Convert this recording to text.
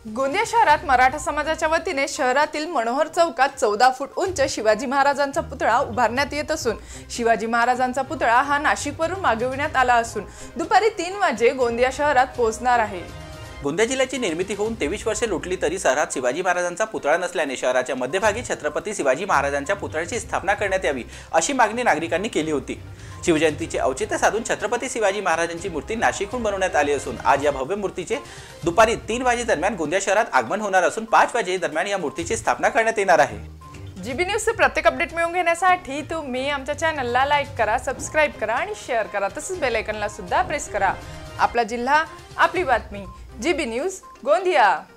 गोंदिया शहरात मराठा समाजाच्या वतीने शहरातील मनोहर चौकात 14 फूट उंच शिवाजी महाराजांचा पुतळा उभारण्यात येत असून शिवाजी महाराजांचा पुतळा हा नाशिकवरून मागविण्यात आला असून दुपारी 3 वाजे गोंदिया शहरात पोहोचणार आहे। गोंदिया जिल्ह्याची निर्मिती होऊन 23 वर्षे लोटली तरी शहरात शिवाजी महाराजांचा पुतळा नसल्याने शहराच्या मध्यभागी छत्रपती शिवाजी महाराजांच्या पुतळ्याची स्थापना करण्यात यावी अशी मागणी नागरिकांनी केली होती। शिवजयंतीचे औचित्य साधून छत्रपती शिवाजी महाराजांची मूर्ती नाशिकहून बनवण्यात आली असून आज या भव्य मूर्तीचे दुपारी 3 वाजे दरम्यान गोंदिया शहरात आगमन होणार असून 5 वाजे दरम्यान या मूर्तीची स्थापना करण्यात येणार आहे। जीबी न्यूजचे प्रत्येक अपडेट मिळवून घेण्यासाठी तुम्ही आमच्या चॅनलला लाईक करा, सबस्क्राइब करा आणि शेअर करा, तसेच बेल आयकॉनला सुद्धा प्रेस करा। आपला जिल्हा, आपली बातमी, जीबी न्यूज, गोंदिया।